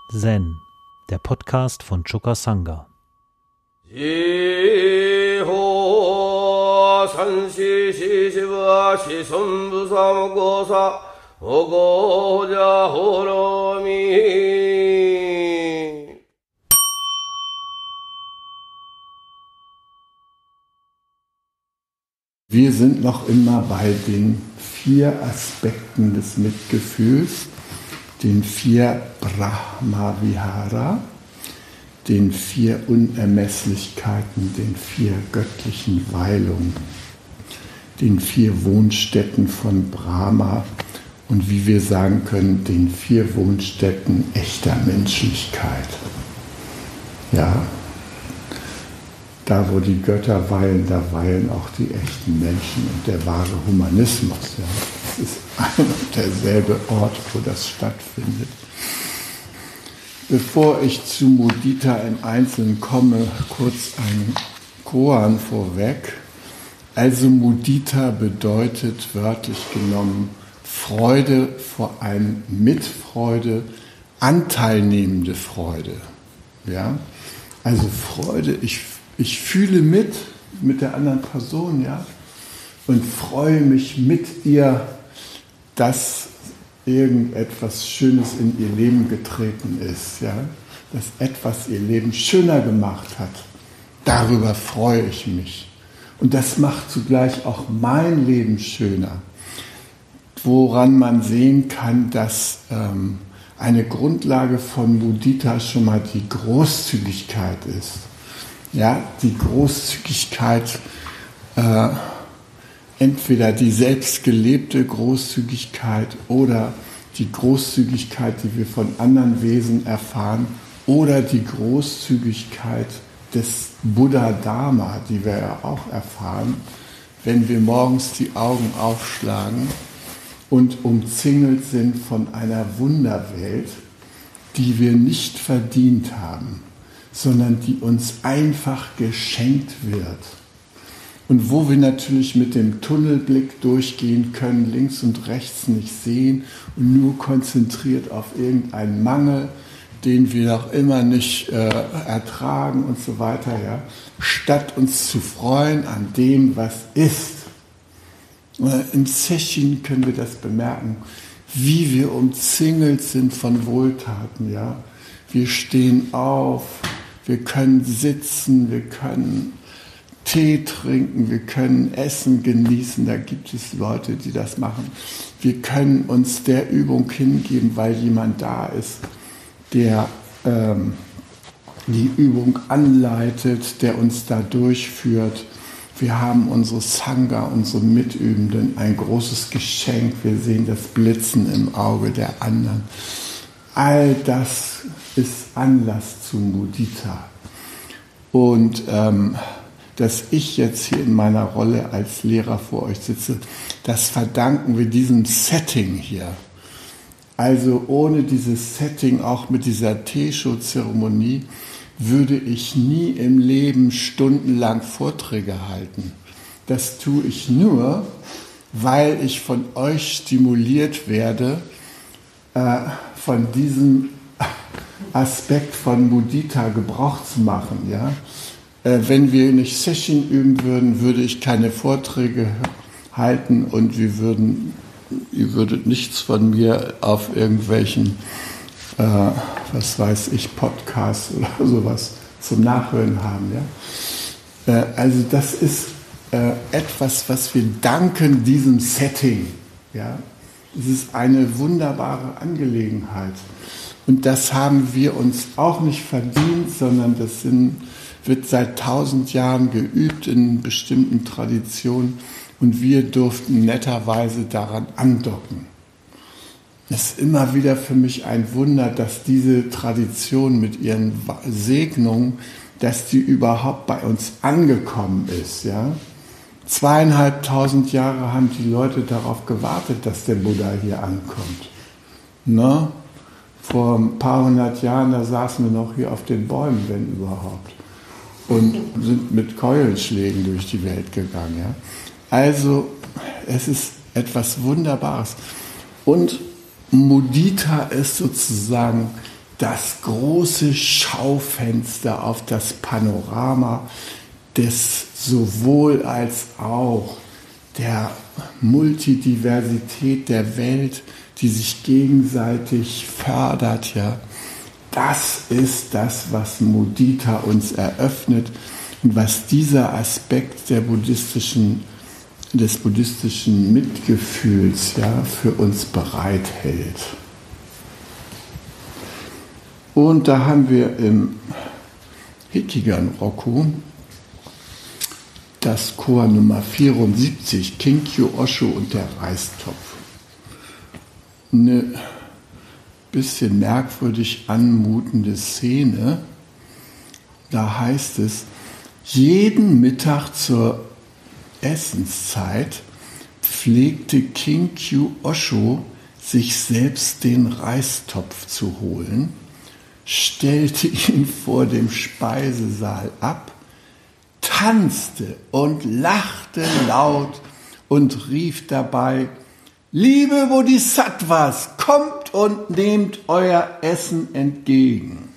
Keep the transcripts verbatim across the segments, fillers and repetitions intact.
Zen, der Podcast von Choka Sangha. Wir sind noch immer bei den vier Aspekten des Mitgefühls, den vier Brahma-Vihara, den vier Unermesslichkeiten, den vier göttlichen Weilungen, den vier Wohnstätten von Brahma und wie wir sagen können, den vier Wohnstätten echter Menschlichkeit. Ja, da wo die Götter weilen, da weilen auch die echten Menschen und der wahre Humanismus. Ja. Es ist ein und derselbe Ort, wo das stattfindet. Bevor ich zu Mudita im Einzelnen komme, kurz ein Koan vorweg. Also Mudita bedeutet wörtlich genommen Freude vor allem Mitfreude, anteilnehmende Freude. Ja? Also Freude, ich, ich fühle mit, mit der anderen Person, ja, und freue mich mit ihr, dass irgendetwas Schönes in ihr Leben getreten ist, ja, dass etwas ihr Leben schöner gemacht hat. Darüber freue ich mich. Und das macht zugleich auch mein Leben schöner, woran man sehen kann, dass ähm, eine Grundlage von Mudita schon mal die Großzügigkeit ist. Ja, die Großzügigkeit, äh, entweder die selbstgelebte Großzügigkeit oder die Großzügigkeit, die wir von anderen Wesen erfahren, oder die Großzügigkeit des Buddha-Dharma, die wir ja auch erfahren, wenn wir morgens die Augen aufschlagen und umzingelt sind von einer Wunderwelt, die wir nicht verdient haben, sondern die uns einfach geschenkt wird. Und wo wir natürlich mit dem Tunnelblick durchgehen können, links und rechts nicht sehen und nur konzentriert auf irgendeinen Mangel, den wir auch immer nicht äh, ertragen und so weiter, ja, statt uns zu freuen an dem, was ist. Und im Sesshin können wir das bemerken, wie wir umzingelt sind von Wohltaten. Ja. Wir stehen auf, wir können sitzen, wir können Tee trinken, wir können Essen genießen, da gibt es Leute, die das machen. Wir können uns der Übung hingeben, weil jemand da ist, der ähm, die Übung anleitet, der uns da durchführt. Wir haben unsere Sangha, unsere Mitübenden, ein großes Geschenk. Wir sehen das Blitzen im Auge der anderen. All das ist Anlass zu Mudita. Und ähm, dass ich jetzt hier in meiner Rolle als Lehrer vor euch sitze, das verdanken wir diesem Setting hier. Also ohne dieses Setting, auch mit dieser Teeshow-Zeremonie, würde ich nie im Leben stundenlang Vorträge halten. Das tue ich nur, weil ich von euch stimuliert werde, äh, von diesem Aspekt von Mudita Gebrauch zu machen, ja. Wenn wir nicht Sesshin üben würden, würde ich keine Vorträge halten und wir würden, ihr würdet nichts von mir auf irgendwelchen, äh, was weiß ich, Podcasts oder sowas zum Nachhören haben. Ja? Äh, also das ist äh, etwas, was wir danken diesem Setting. Ja? Es ist eine wunderbare Angelegenheit. Und das haben wir uns auch nicht verdient, sondern das sind wird seit tausend Jahren geübt in bestimmten Traditionen und wir durften netterweise daran andocken. Es ist immer wieder für mich ein Wunder, dass diese Tradition mit ihren Segnungen, dass die überhaupt bei uns angekommen ist. Ja? Zweieinhalbtausend Jahre haben die Leute darauf gewartet, dass der Buddha hier ankommt. Ne? Vor ein paar hundert Jahren, da saßen wir noch hier auf den Bäumen, wenn überhaupt. Und sind mit Keulenschlägen durch die Welt gegangen. Ja? Also es ist etwas Wunderbares. Und Mudita ist sozusagen das große Schaufenster auf das Panorama des sowohl als auch der Multidiversität der Welt, die sich gegenseitig fördert, ja. Das ist das, was Mudita uns eröffnet und was dieser Aspekt der buddhistischen, des buddhistischen Mitgefühls, ja, für uns bereithält. Und da haben wir im Hikigan-Roku das Chor Nummer vierundsiebzig, Kinkyu Osho und der Reistopf. Eine bisschen merkwürdig anmutende Szene. Da heißt es, jeden Mittag zur Essenszeit pflegte Kinkyu Osho, sich selbst den Reistopf zu holen, stellte ihn vor dem Speisesaal ab, tanzte und lachte laut und rief dabei: Liebe Bodhisattvas, kommt und nehmt euer Essen entgegen.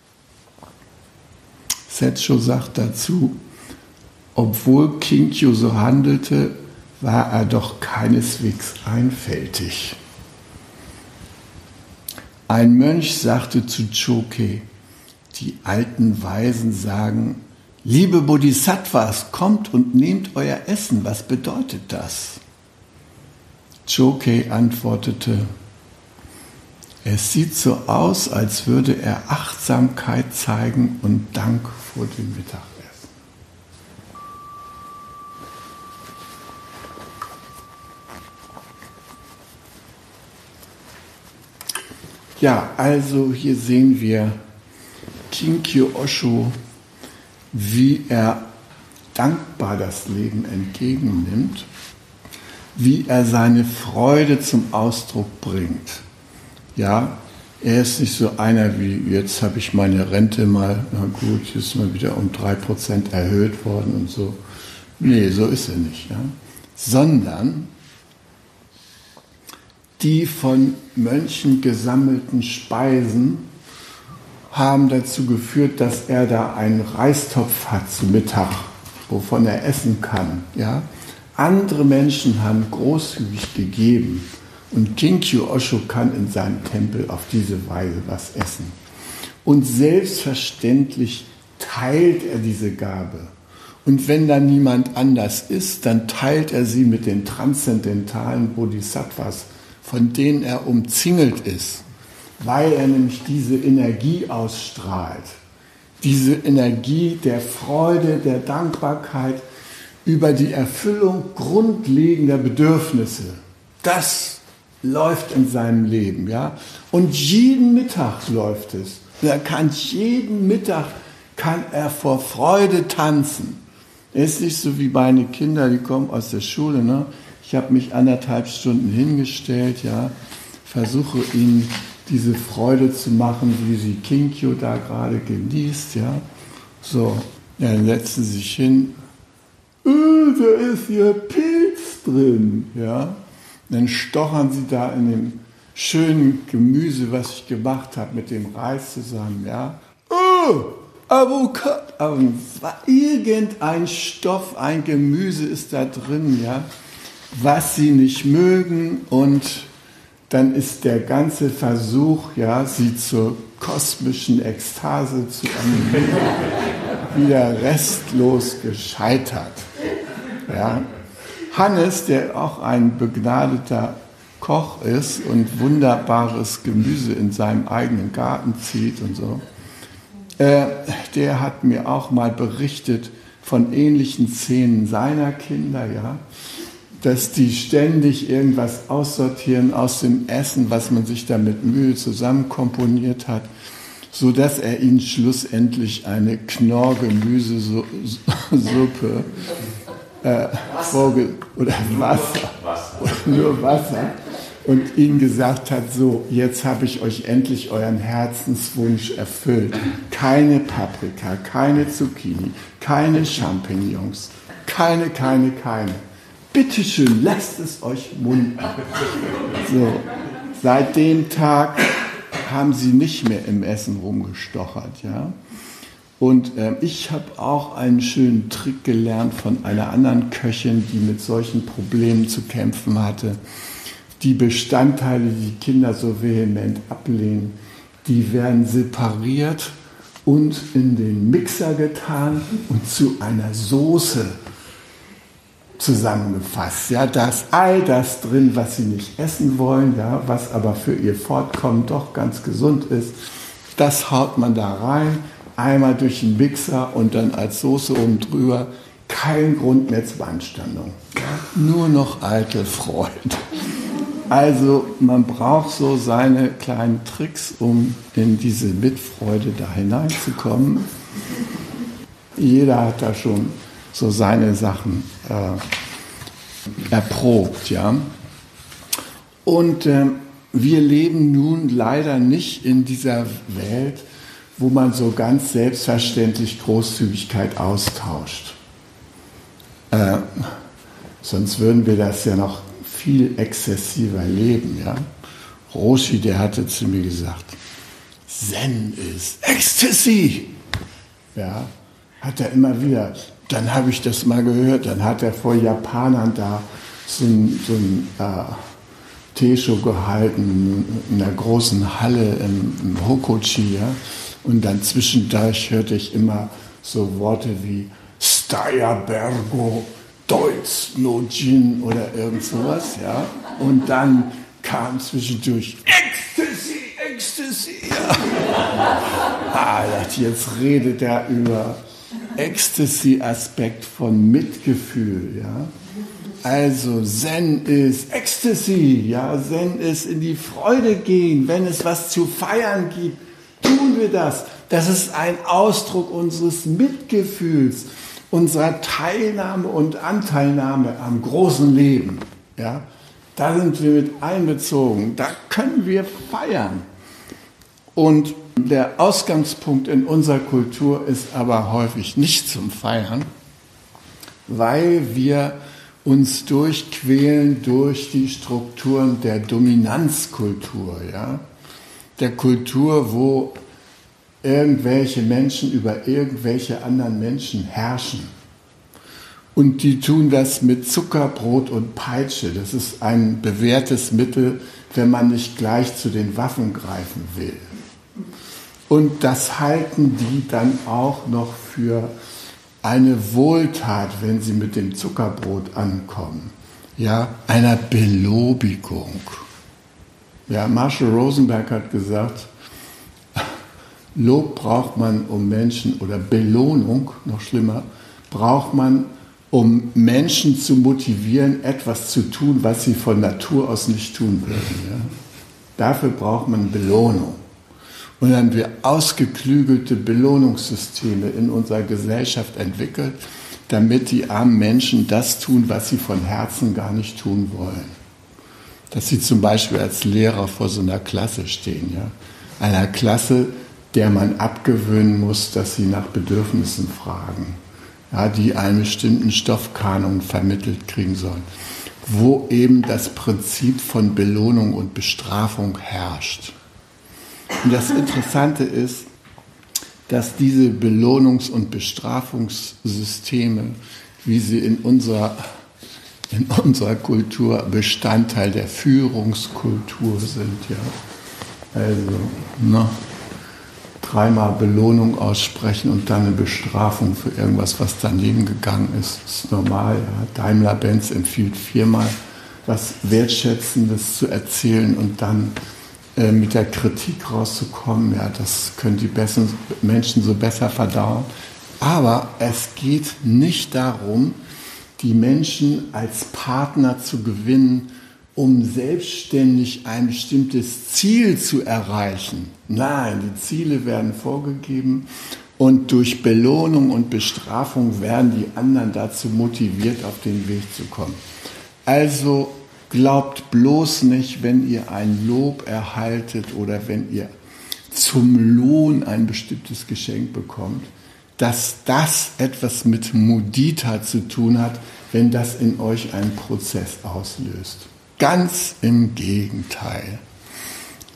Setsho sagt dazu, obwohl Kinkyu so handelte, war er doch keineswegs einfältig. Ein Mönch sagte zu Chokei, die alten Weisen sagen, liebe Bodhisattvas, kommt und nehmt euer Essen. Was bedeutet das? Chokei antwortete, es sieht so aus, als würde er Achtsamkeit zeigen und Dank vor dem Mittagessen. Ja, also hier sehen wir Kinkyu Osho, wie er dankbar das Leben entgegennimmt, wie er seine Freude zum Ausdruck bringt. Ja, er ist nicht so einer wie, jetzt habe ich meine Rente mal, na gut, ist mal wieder um drei Prozent erhöht worden und so. Nee, so ist er nicht. Ja? Sondern die von Mönchen gesammelten Speisen haben dazu geführt, dass er da einen Reistopf hat zu Mittag, wovon er essen kann. Ja? Andere Menschen haben großzügig gegeben und Kinkyu Osho kann in seinem Tempel auf diese Weise was essen. Und selbstverständlich teilt er diese Gabe. Und wenn da niemand anders ist, dann teilt er sie mit den transzendentalen Bodhisattvas, von denen er umzingelt ist, weil er nämlich diese Energie ausstrahlt. Diese Energie der Freude, der Dankbarkeit über die Erfüllung grundlegender Bedürfnisse. Das läuft in seinem Leben, ja. Und jeden Mittag läuft es. Er kann jeden Mittag kann er vor Freude tanzen. Er ist nicht so wie meine Kinder, die kommen aus der Schule, ne? Ich habe mich anderthalb Stunden hingestellt, ja, versuche ihnen diese Freude zu machen, wie sie Kinkyu da gerade genießt, ja. So, ja, dann setzen sie sich hin. Äh, da ist hier Pilz drin, ja. Dann stochern sie da in dem schönen Gemüse, was ich gemacht habe, mit dem Reis zusammen, ja. Oh, Avocado, irgendein Stoff, ein Gemüse ist da drin, ja, was sie nicht mögen, und dann ist der ganze Versuch, ja, sie zur kosmischen Ekstase zu animieren, wieder restlos gescheitert. Ja. Hannes, der auch ein begnadeter Koch ist und wunderbares Gemüse in seinem eigenen Garten zieht und so, äh, der hat mir auch mal berichtet von ähnlichen Szenen seiner Kinder, ja, dass die ständig irgendwas aussortieren aus dem Essen, was man sich da mit Mühe zusammenkomponiert hat, sodass er ihnen schlussendlich eine Knorr-Gemüsesuppe äh, vorge- oder Wasser, oder nur Wasser, und ihnen gesagt hat, so, jetzt habe ich euch endlich euren Herzenswunsch erfüllt. Keine Paprika, keine Zucchini, keine Champignons, keine, keine, keine. Bitte schön, lasst es euch munden. So, seit dem Tag haben sie nicht mehr im Essen rumgestochert, ja. Und äh, ich habe auch einen schönen Trick gelernt von einer anderen Köchin, die mit solchen Problemen zu kämpfen hatte. Die Bestandteile, die die Kinder so vehement ablehnen, die werden separiert und in den Mixer getan und zu einer Soße zusammengefasst. Ja, da ist all das drin, was sie nicht essen wollen, ja, was aber für ihr Fortkommen doch ganz gesund ist. Das haut man da rein, einmal durch den Mixer und dann als Soße oben drüber. Kein Grund mehr zur Beanstandung. Ja, nur noch alte Freude. Also man braucht so seine kleinen Tricks, um in diese Mitfreude da hineinzukommen. Jeder hat da schon so seine Sachen äh, erprobt, ja. Und äh, wir leben nun leider nicht in dieser Welt, wo man so ganz selbstverständlich Großzügigkeit austauscht. Äh, sonst würden wir das ja noch viel exzessiver leben, ja. Roshi, der hatte zu mir gesagt, Zen ist Ecstasy. Ja, hat er immer wieder. Dann habe ich das mal gehört, dann hat er vor Japanern da so ein, so ein äh, Teeshow gehalten in einer großen Halle im, im Hokochi, ja. Und dann zwischendurch hörte ich immer so Worte wie Steierbergo, Deutz, no Gin oder irgend sowas, ja. Und dann kam zwischendurch Ecstasy, Ecstasy, ja. Ah, ich dachte, jetzt redet er über Ecstasy-Aspekt von Mitgefühl, ja. Also Zen ist Ecstasy, ja. Zen ist in die Freude gehen, wenn es was zu feiern gibt, tun wir das. Das ist ein Ausdruck unseres Mitgefühls, unserer Teilnahme und Anteilnahme am großen Leben. Ja? Da sind wir mit einbezogen, da können wir feiern. Und der Ausgangspunkt in unserer Kultur ist aber häufig nicht zum Feiern, weil wir uns durchquälen durch die Strukturen der Dominanzkultur, ja? Der Kultur, wo irgendwelche Menschen über irgendwelche anderen Menschen herrschen. Und die tun das mit Zucker, Brot und Peitsche. Das ist ein bewährtes Mittel, wenn man nicht gleich zu den Waffen greifen will. Und das halten die dann auch noch für eine Wohltat, wenn sie mit dem Zuckerbrot ankommen. Ja, einer Belobigung. Ja, Marshall Rosenberg hat gesagt, Lob braucht man, um Menschen, oder Belohnung, noch schlimmer, braucht man, um Menschen zu motivieren, etwas zu tun, was sie von Natur aus nicht tun würden. Ja? Dafür braucht man Belohnung. Und dann haben wir ausgeklügelte Belohnungssysteme in unserer Gesellschaft entwickelt, damit die armen Menschen das tun, was sie von Herzen gar nicht tun wollen. Dass sie zum Beispiel als Lehrer vor so einer Klasse stehen, ja? Einer Klasse, der man abgewöhnen muss, dass sie nach Bedürfnissen fragen, ja, die einen bestimmten Stoffkanon vermittelt kriegen sollen, wo eben das Prinzip von Belohnung und Bestrafung herrscht. Und das Interessante ist, dass diese Belohnungs- und Bestrafungssysteme, wie sie in unserer, in unserer Kultur Bestandteil der Führungskultur sind, ja. Also, ne? Dreimal Belohnung aussprechen und dann eine Bestrafung für irgendwas, was daneben gegangen ist, ist normal. Ja. Daimler-Benz empfiehlt viermal was Wertschätzendes zu erzählen und dann äh, mit der Kritik rauszukommen. Ja, das können die besten Menschen so besser verdauen. Aber es geht nicht darum, die Menschen als Partner zu gewinnen, um selbstständig ein bestimmtes Ziel zu erreichen. Nein, die Ziele werden vorgegeben und durch Belohnung und Bestrafung werden die anderen dazu motiviert, auf den Weg zu kommen. Also glaubt bloß nicht, wenn ihr ein Lob erhaltet oder wenn ihr zum Lohn ein bestimmtes Geschenk bekommt, dass das etwas mit Mudita zu tun hat, wenn das in euch einen Prozess auslöst. Ganz im Gegenteil.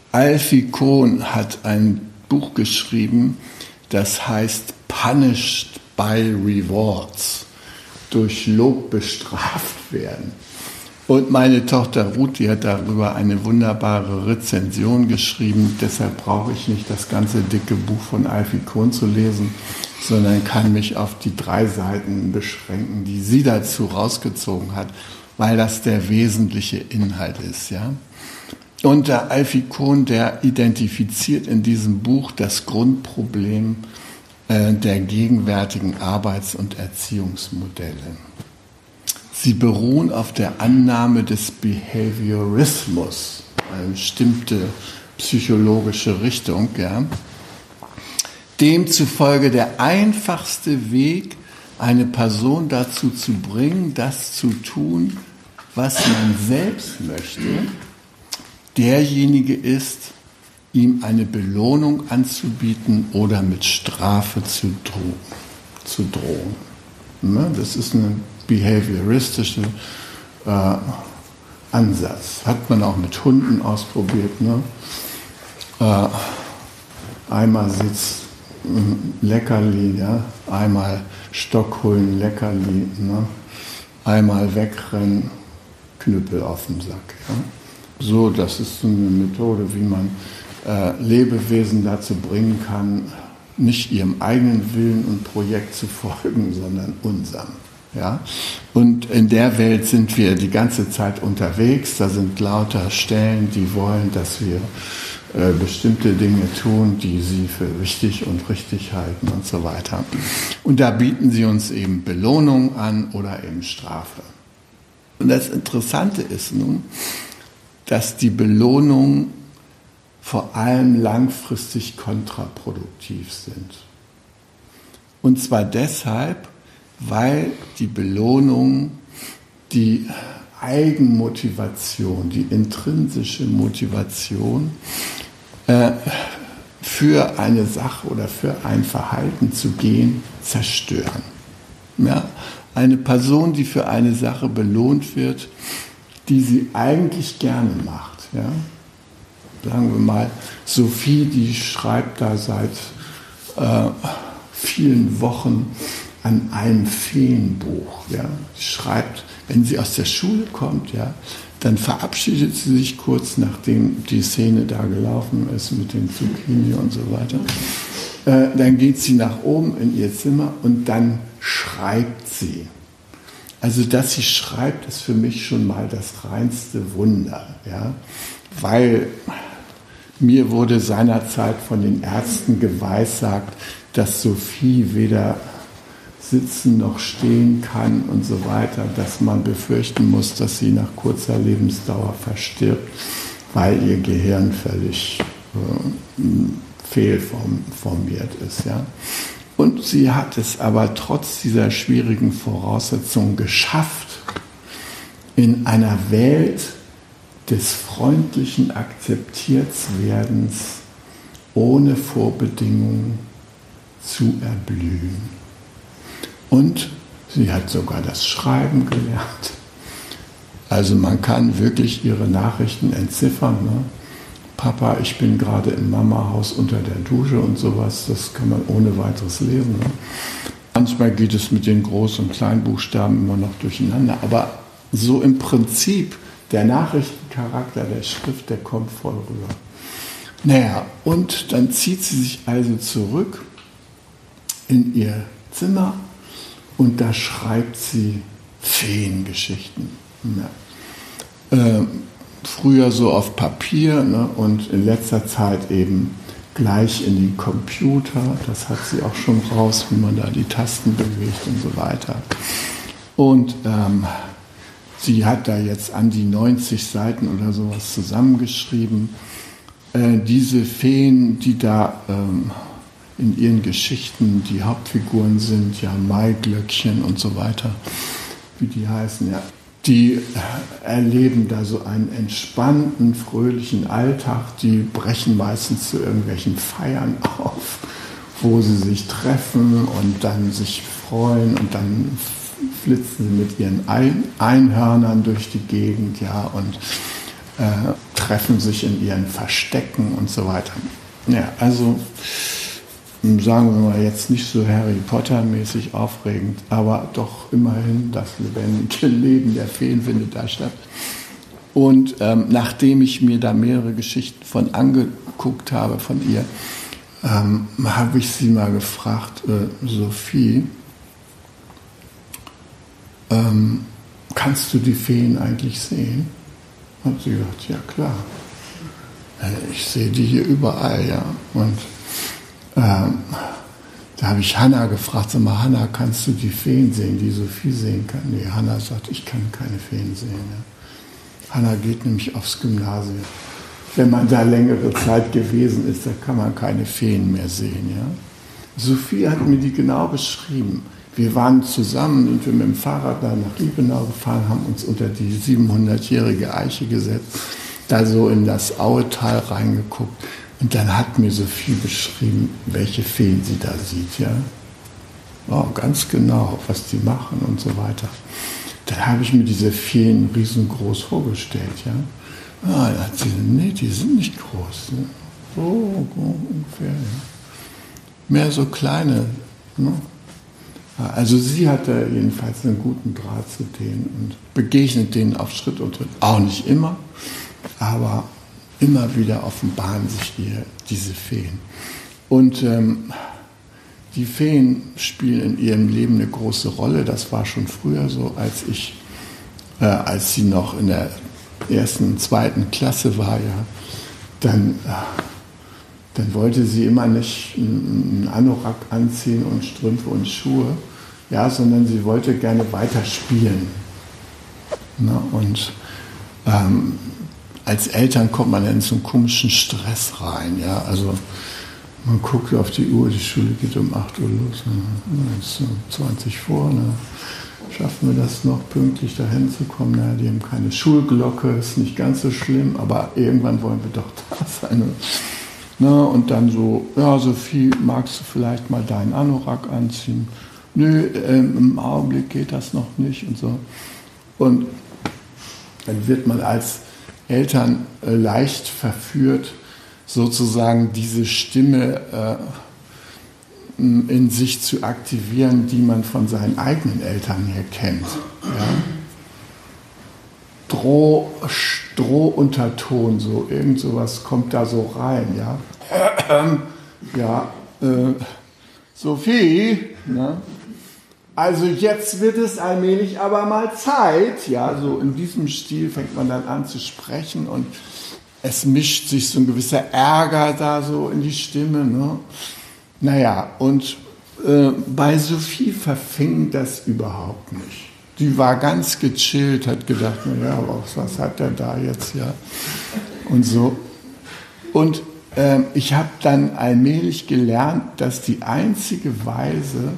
Alfie Kohn hat ein Buch geschrieben, das heißt Punished by Rewards, durch Lob bestraft werden. Und meine Tochter Ruth, die hat darüber eine wunderbare Rezension geschrieben. Deshalb brauche ich nicht das ganze dicke Buch von Alfie Kohn zu lesen, sondern kann mich auf die drei Seiten beschränken, die sie dazu rausgezogen hat, weil das der wesentliche Inhalt ist. Ja? Und der Alfie Kohn, der identifiziert in diesem Buch das Grundproblem äh, der gegenwärtigen Arbeits- und Erziehungsmodelle. Sie beruhen auf der Annahme des Behaviorismus, eine bestimmte psychologische Richtung, ja, demzufolge der einfachste Weg, eine Person dazu zu bringen, das zu tun, was man selbst möchte, derjenige ist, ihm eine Belohnung anzubieten oder mit Strafe zu drohen. Zu drohen. Das ist ein behavioristischer äh, Ansatz. Hat man auch mit Hunden ausprobiert. Ne? Äh, einmal Sitz, Leckerli, ja? Einmal Stock holen, Leckerli, ne? Einmal wegrennen, Knüppel auf dem Sack. Ja? So, das ist so eine Methode, wie man äh, Lebewesen dazu bringen kann, nicht ihrem eigenen Willen und Projekt zu folgen, sondern unserem. Ja? Und in der Welt sind wir die ganze Zeit unterwegs. Da sind lauter Stellen, die wollen, dass wir äh, bestimmte Dinge tun, die sie für wichtig und richtig halten und so weiter. Und da bieten sie uns eben Belohnung an oder eben Strafe. Und das Interessante ist nun, dass die Belohnungen vor allem langfristig kontraproduktiv sind. Und zwar deshalb, weil die Belohnung die Eigenmotivation, die intrinsische Motivation äh, für eine Sache oder für ein Verhalten zu gehen, zerstören. Ja? Eine Person, die für eine Sache belohnt wird, die sie eigentlich gerne macht. Ja? Sagen wir mal, Sophie, die schreibt da seit äh, vielen Wochen an einem Feenbuch. Ja. Sie schreibt, wenn sie aus der Schule kommt, ja, dann verabschiedet sie sich kurz, nachdem die Szene da gelaufen ist mit den Zucchini und so weiter. Äh, dann geht sie nach oben in ihr Zimmer und dann schreibt sie. Also, dass sie schreibt, ist für mich schon mal das reinste Wunder, ja, weil mir wurde seinerzeit von den Ärzten geweissagt, dass Sophie weder sitzen noch stehen kann und so weiter, dass man befürchten muss, dass sie nach kurzer Lebensdauer verstirbt, weil ihr Gehirn völlig äh, fehlformiert ist. Ja. Und sie hat es aber trotz dieser schwierigen Voraussetzungen geschafft, in einer Welt des freundlichen Akzeptiertwerdens ohne Vorbedingungen zu erblühen. Und sie hat sogar das Schreiben gelernt. Also man kann wirklich ihre Nachrichten entziffern. Ne? Papa, ich bin gerade im Mamahaus unter der Dusche und sowas. Das kann man ohne weiteres lesen. Ne? Manchmal geht es mit den Groß- und Kleinbuchstaben immer noch durcheinander. Aber so im Prinzip, der Nachrichtencharakter der Schrift, der kommt voll rüber. Naja, und dann zieht sie sich also zurück in ihr Zimmer und da schreibt sie Feengeschichten. Ja. Äh, früher so auf Papier, ne, und in letzter Zeit eben gleich in den Computer. Das hat sie auch schon raus, wie man da die Tasten bewegt und so weiter. Und ähm, sie hat da jetzt an die neunzig Seiten oder sowas zusammengeschrieben. Äh, diese Feen, die da ähm, in ihren Geschichten die Hauptfiguren sind, ja, Maiglöckchen und so weiter, wie die heißen, ja, die erleben da so einen entspannten, fröhlichen Alltag, die brechen meistens zu irgendwelchen Feiern auf, wo sie sich treffen und dann sich freuen und dann flitzen sie mit ihren Einhörnern durch die Gegend, ja, und äh, treffen sich in ihren Verstecken und so weiter. Ja, also sagen wir mal jetzt nicht so Harry Potter-mäßig aufregend, aber doch immerhin das lebendige Leben der Feen findet da statt. Und ähm, nachdem ich mir da mehrere Geschichten von angeguckt habe von ihr, ähm, habe ich sie mal gefragt, äh, Sophie, ähm, kannst du die Feen eigentlich sehen? Hat sie gesagt, ja klar. Ich sehe die hier überall, ja. Und ähm, da habe ich Hanna gefragt, sag mal, Hanna, kannst du die Feen sehen, die Sophie sehen kann? Nee, Hanna sagt, ich kann keine Feen sehen. Ja. Hanna geht nämlich aufs Gymnasium. Wenn man da längere Zeit gewesen ist, da kann man keine Feen mehr sehen. Ja. Sophie hat mir die genau beschrieben. Wir waren zusammen, sind wir mit dem Fahrrad da nach Liebenau gefahren, haben uns unter die siebenhundertjährige Eiche gesetzt, da so in das Auetal reingeguckt. Und dann hat mir Sophie beschrieben, welche Feen sie da sieht. Ja? Oh, ganz genau, was die machen und so weiter. Dann habe ich mir diese Feen riesengroß vorgestellt. Ja? Ah, dann hat sie gesagt, nee, die sind nicht groß. Ne? So, so ungefähr. Ja. Mehr so kleine. Ne? Also sie hatte jedenfalls einen guten Draht zu denen und begegnet denen auf Schritt und Tritt. Auch nicht immer, aber immer wieder offenbaren sich ihr diese Feen. Und ähm, die Feen spielen in ihrem Leben eine große Rolle. Das war schon früher so, als ich, äh, als sie noch in der ersten, zweiten Klasse war, ja, dann, äh, dann wollte sie immer nicht einen Anorak anziehen und Strümpfe und Schuhe, ja, sondern sie wollte gerne weiter spielen. Na, und ähm, als Eltern kommt man in so einen komischen Stress rein. Ja? Also man guckt auf die Uhr, die Schule geht um acht Uhr los, es ist so zwanzig vor, ne? Schaffen wir das noch pünktlich dahin zu kommen? Na, die haben keine Schulglocke, ist nicht ganz so schlimm, aber irgendwann wollen wir doch da sein. Na, und dann so, ja Sophie, magst du vielleicht mal deinen Anorak anziehen? Nö, ähm, im Augenblick geht das noch nicht und so. Und dann wird man als Eltern äh, leicht verführt, sozusagen diese Stimme äh, in sich zu aktivieren, die man von seinen eigenen Eltern her kennt. Ja? Droh, Strohunterton, so irgend sowas kommt da so rein. Ja, ja äh, Sophie, ne? Also jetzt wird es allmählich aber mal Zeit. Ja, so in diesem Stil fängt man dann an zu sprechen und es mischt sich so ein gewisser Ärger da so in die Stimme. Ne? Naja, und äh, bei Sophie verfing das überhaupt nicht. Die war ganz gechillt, hat gedacht, naja, aber was hat der da jetzt, ja? Und so. Und äh, ich habe dann allmählich gelernt, dass die einzige Weise,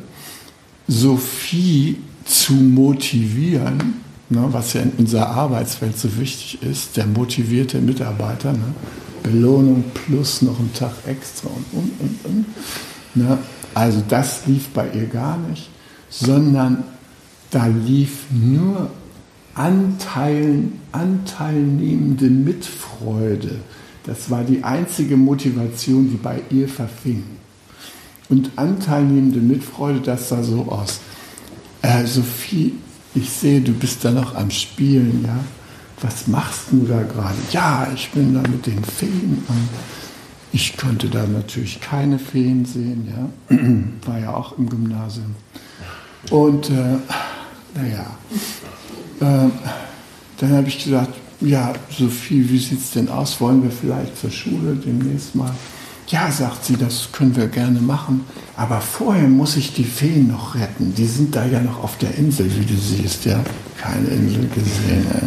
Sophie zu motivieren, ne, was ja in unserer Arbeitswelt so wichtig ist, der motivierte Mitarbeiter, ne, Belohnung plus noch einen Tag extra und und und und. Ne, also das lief bei ihr gar nicht, sondern da lief nur Anteilen, anteilnehmende Mitfreude. Das war die einzige Motivation, die bei ihr verfing. Und anteilnehmende Mitfreude, das sah so aus. Äh, Sophie, ich sehe, du bist da noch am Spielen, ja. Was machst du da gerade? Ja, ich bin da mit den Feen. Ich konnte da natürlich keine Feen sehen, ja. War ja auch im Gymnasium. Und äh, naja, äh, dann habe ich gesagt, ja, Sophie, wie sieht es denn aus? Wollen wir vielleicht zur Schule demnächst mal? Ja, sagt sie, das können wir gerne machen. Aber vorher muss ich die Feen noch retten. Die sind da ja noch auf der Insel, wie du siehst. Ja, keine Insel gesehen. Ey.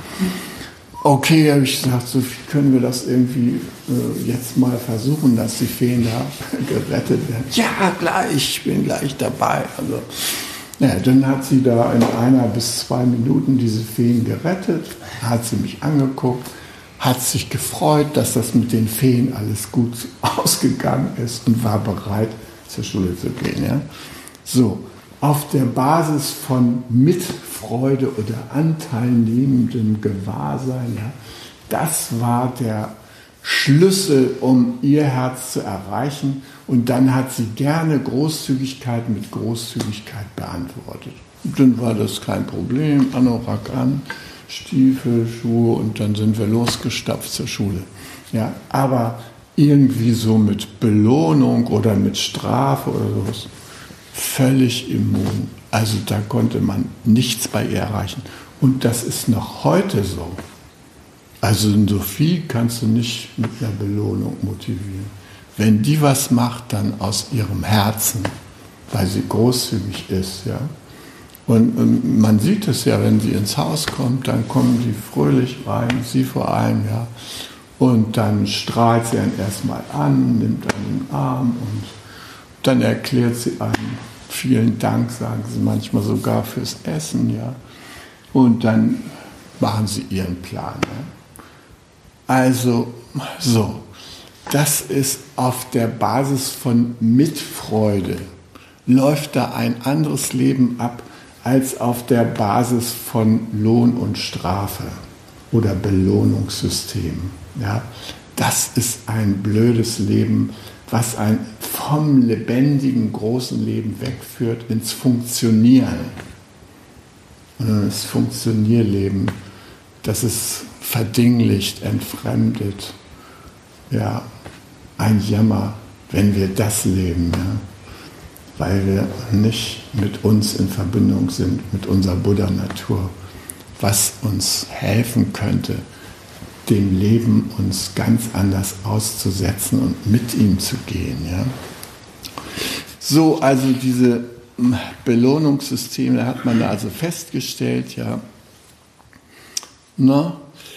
Okay, habe ich gesagt, Sophie, können wir das irgendwie äh, jetzt mal versuchen, dass die Feen da gerettet werden? Ja, gleich, ich bin gleich dabei. Also, ja, dann hat sie da in einer bis zwei Minuten diese Feen gerettet, hat sie mich angeguckt, hat sich gefreut, dass das mit den Feen alles gut ausgegangen ist und war bereit, zur Schule zu gehen. Ja? So, auf der Basis von Mitfreude oder anteilnehmendem Gewahrsein, ja, Das war der Schlüssel, um ihr Herz zu erreichen. Und dann hat sie gerne Großzügigkeit mit Großzügigkeit beantwortet. Und dann war das kein Problem. Anorak an, Stiefel, Schuhe und dann sind wir losgestapft zur Schule. Ja, aber irgendwie so mit Belohnung oder mit Strafe oder sowas, völlig immun. Also da konnte man nichts bei ihr erreichen. Und das ist noch heute so. Also in Sophie kannst du nicht mit einer Belohnung motivieren. Wenn die was macht, dann aus ihrem Herzen, weil sie großzügig ist. Ja? Und, und man sieht es ja, wenn sie ins Haus kommt, dann kommen die fröhlich rein, sie vor allem, ja. Und dann strahlt sie einen erstmal an, nimmt einen den Arm und dann erklärt sie einen, vielen Dank, sagen sie manchmal sogar fürs Essen, ja. Und dann machen sie ihren Plan. Ja. Also, so, das ist auf der Basis von Mitfreude, läuft da ein anderes Leben ab, als auf der Basis von Lohn und Strafe oder Belohnungssystem. Ja, das ist ein blödes Leben, was einen vom lebendigen, großen Leben wegführt ins Funktionieren. Und das Funktionierleben, das ist verdinglicht, entfremdet. Ja, ein Jammer, wenn wir das leben, ja, weil wir nicht mit uns in Verbindung sind, mit unserer Buddha-Natur, was uns helfen könnte, dem Leben uns ganz anders auszusetzen und mit ihm zu gehen. Ja? So, also diese Belohnungssysteme, da hat man da also festgestellt, ja, na,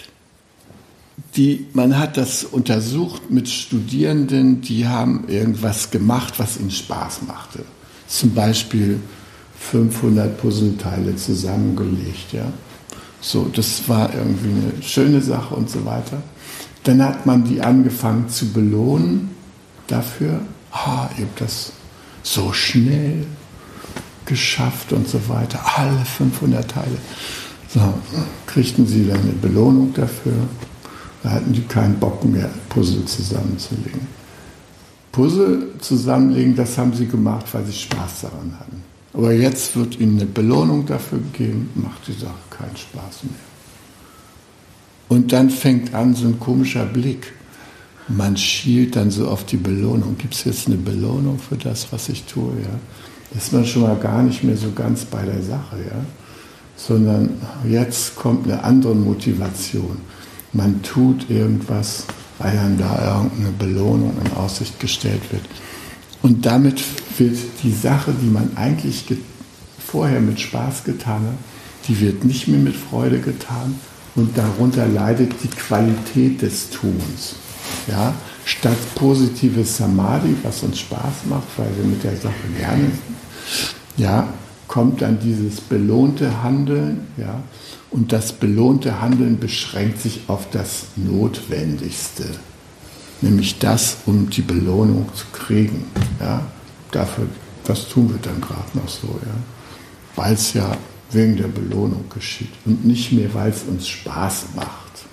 die, man hat das untersucht mit Studierenden, die haben irgendwas gemacht, was ihnen Spaß machte. Zum Beispiel fünfhundert Puzzleteile zusammengelegt, ja. So, das war irgendwie eine schöne Sache und so weiter. Dann hat man die angefangen zu belohnen dafür. Ah, ihr habt das so schnell geschafft und so weiter. Alle fünfhundert Teile. So, kriegten sie dann eine Belohnung dafür. Da hatten die keinen Bock mehr, Puzzle zusammenzulegen. Puzzle zusammenlegen, das haben sie gemacht, weil sie Spaß daran hatten. Aber jetzt wird ihnen eine Belohnung dafür gegeben, macht die Sache keinen Spaß mehr. Und dann fängt an so ein komischer Blick. Man schielt dann so auf die Belohnung. Gibt es jetzt eine Belohnung für das, was ich tue? Ja? Ist man schon mal gar nicht mehr so ganz bei der Sache, ja? Sondern jetzt kommt eine andere Motivation. Man tut irgendwas, weil dann da irgendeine Belohnung in Aussicht gestellt wird. Und damit wird die Sache, die man eigentlich ge- vorher mit Spaß getan hat, die wird nicht mehr mit Freude getan und darunter leidet die Qualität des Tuns. Ja? Statt positives Samadhi, was uns Spaß macht, weil wir mit der Sache gerne sind, ja, kommt dann dieses belohnte Handeln, ja, und das belohnte Handeln beschränkt sich auf das Notwendigste, nämlich das, um die Belohnung zu kriegen. Ja. Dafür, das tun wir dann gerade noch so, ja, weil es ja wegen der Belohnung geschieht und nicht mehr, weil es uns Spaß macht.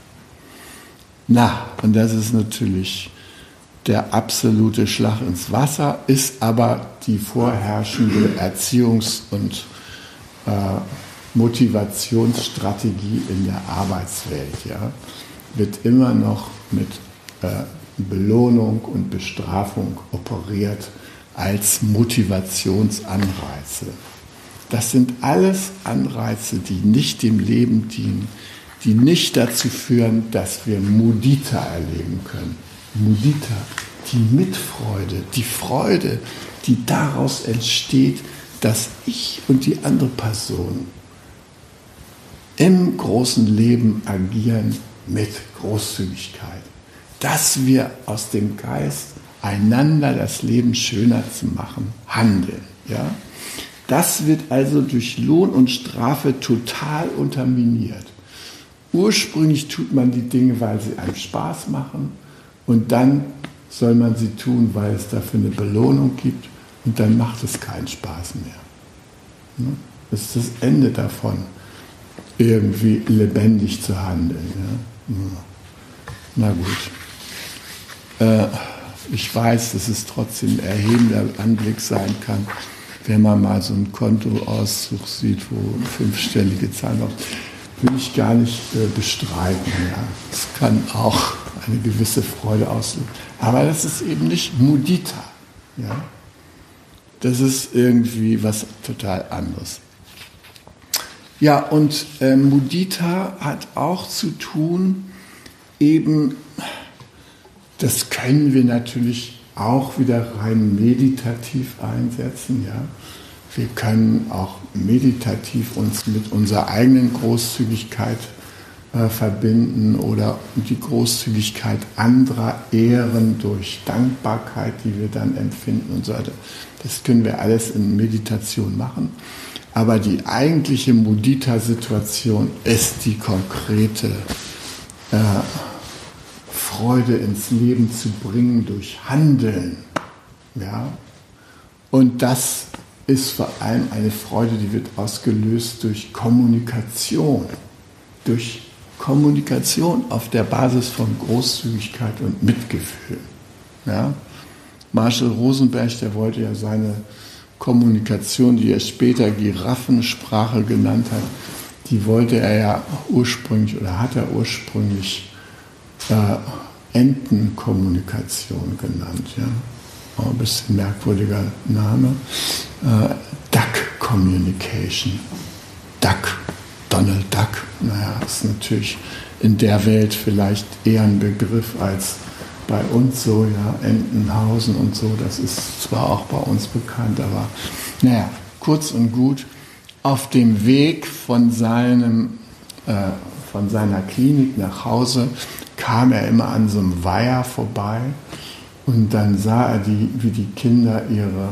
Na, und das ist natürlich der absolute Schlag ins Wasser, ist aber die vorherrschende Erziehungs- und äh, Motivationsstrategie in der Arbeitswelt. Ja, wird immer noch mit äh, Belohnung und Bestrafung operiert als Motivationsanreize. Das sind alles Anreize, die nicht dem Leben dienen, die nicht dazu führen, dass wir Mudita erleben können. Mudita, die Mitfreude, die Freude, die daraus entsteht, dass ich und die andere Person im großen Leben agieren mit Großzügigkeit. Dass wir aus dem Geist, einander das Leben schöner zu machen, handeln. Ja? Das wird also durch Lohn und Strafe total unterminiert. Ursprünglich tut man die Dinge, weil sie einem Spaß machen, und dann soll man sie tun, weil es dafür eine Belohnung gibt, und dann macht es keinen Spaß mehr. Das ist das Ende davon, irgendwie lebendig zu handeln. Ja? Na gut. Äh, ich weiß, dass es trotzdem ein erhebender Anblick sein kann, wenn man mal so einen Kontoauszug sieht, wo fünfstellige Zahlen auf. Will ich gar nicht äh, bestreiten. Ja. Es kann auch eine gewisse Freude auslösen. Aber das ist eben nicht Mudita. Ja. Das ist irgendwie was total anderes. Ja, und äh, Mudita hat auch zu tun, eben, das können wir natürlich auch wieder rein meditativ einsetzen. Ja. Wir können auch meditativ uns mit unserer eigenen Großzügigkeit äh, verbinden oder die Großzügigkeit anderer ehren durch Dankbarkeit, die wir dann empfinden und so weiter. Das können wir alles in Meditation machen. Aber die eigentliche Mudita-Situation ist die konkrete äh, Freude ins Leben zu bringen durch Handeln. Ja? Und das ist vor allem eine Freude, die wird ausgelöst durch Kommunikation. Durch Kommunikation auf der Basis von Großzügigkeit und Mitgefühl. Ja? Marshall Rosenberg, der wollte ja seine Kommunikation, die er später Giraffensprache genannt hat, die wollte er ja ursprünglich oder hat er ursprünglich äh, Entenkommunikation genannt. Ja? Auch ein bisschen merkwürdiger Name. Äh, Duck Communication. Duck, Donald Duck. Naja, ist natürlich in der Welt vielleicht eher ein Begriff als bei uns so, ja, Entenhausen und so, das ist zwar auch bei uns bekannt, aber naja, kurz und gut, auf dem Weg von, seinem, äh, von seiner Klinik nach Hause kam er immer an so einem Weiher vorbei und dann sah er, die, wie die Kinder ihre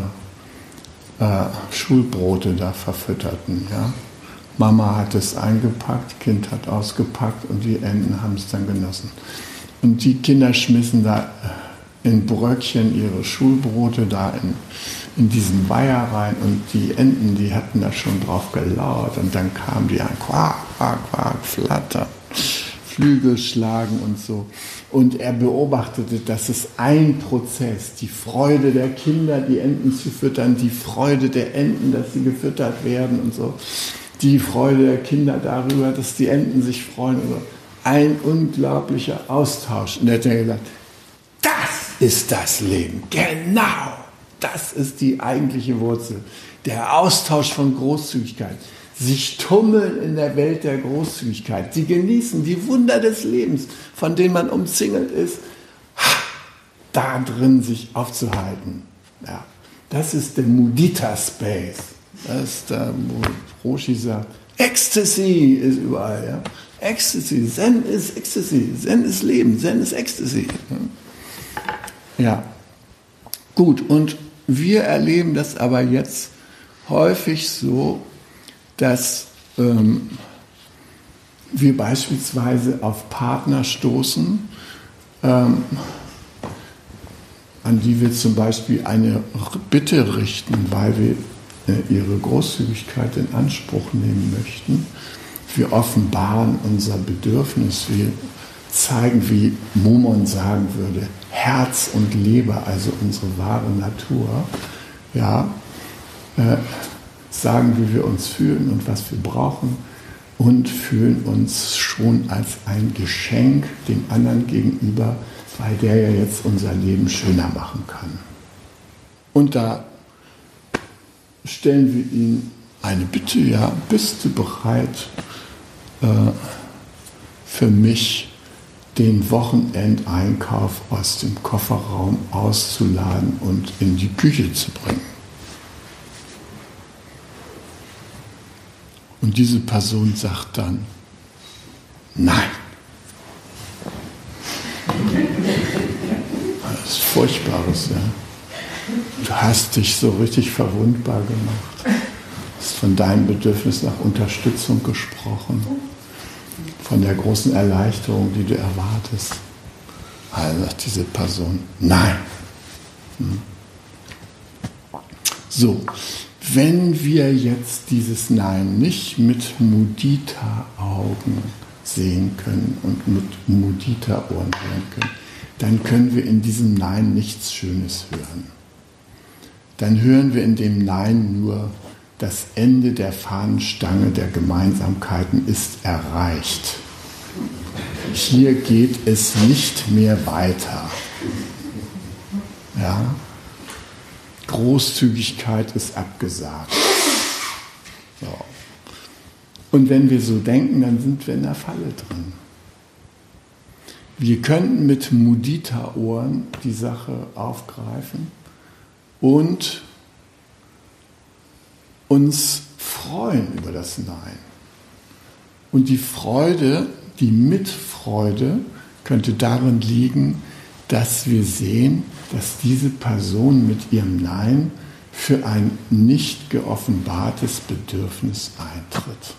äh, Schulbrote da verfütterten. Ja? Mama hat es eingepackt, Kind hat ausgepackt und die Enten haben es dann genossen. Und die Kinder schmissen da in Bröckchen ihre Schulbrote da in, in diesen Weiher rein und die Enten, die hatten da schon drauf gelauert und dann kamen die an, quak, quak, quak, flattern, Flügel schlagen und so. Und er beobachtete, dass es ein Prozess, die Freude der Kinder, die Enten zu füttern, die Freude der Enten, dass sie gefüttert werden und so, die Freude der Kinder darüber, dass die Enten sich freuen und so. Ein unglaublicher Austausch. Und er hat gesagt, das ist das Leben. Genau. Das ist die eigentliche Wurzel. Der Austausch von Großzügigkeit. Sich tummeln in der Welt der Großzügigkeit. Sie genießen die Wunder des Lebens, von denen man umzingelt ist, da drin sich aufzuhalten. Ja. Das ist der Mudita Space. Das ist der, wo Roshi sagt, Ecstasy ist überall. Ja. Ecstasy, Zen ist Ecstasy, Zen ist Leben, Zen ist Ecstasy. Ja, gut, und wir erleben das aber jetzt häufig so, dass ähm, wir beispielsweise auf Partner stoßen, ähm, an die wir zum Beispiel eine Bitte richten, weil wir äh, ihre Großzügigkeit in Anspruch nehmen möchten. Wir offenbaren unser Bedürfnis, wir zeigen, wie Momon sagen würde, Herz und Leber, also unsere wahre Natur, ja, äh, sagen, wie wir uns fühlen und was wir brauchen und fühlen uns schon als ein Geschenk dem anderen gegenüber, weil der ja jetzt unser Leben schöner machen kann. Und da stellen wir ihm eine Bitte, ja, bist du bereit, für mich den Wochenendeinkauf aus dem Kofferraum auszuladen und in die Küche zu bringen? Und diese Person sagt dann, nein. Das ist Furchtbares, ja. Du hast dich so richtig verwundbar gemacht. Du hast von deinem Bedürfnis nach Unterstützung gesprochen. Von der großen Erleichterung, die du erwartest. Also sagt diese Person, nein. Hm. So, wenn wir jetzt dieses Nein nicht mit Mudita-Augen sehen können und mit Mudita-Ohren hören können, dann können wir in diesem Nein nichts Schönes hören. Dann hören wir in dem Nein nur, das Ende der Fahnenstange der Gemeinsamkeiten ist erreicht. Hier geht es nicht mehr weiter. Ja? Großzügigkeit ist abgesagt. So. Und wenn wir so denken, dann sind wir in der Falle drin. Wir könnten mit Mudita-Ohren die Sache aufgreifen und uns freuen über das Nein. Und die Freude, die Mitfreude könnte darin liegen, dass wir sehen, dass diese Person mit ihrem Nein für ein nicht geoffenbartes Bedürfnis eintritt.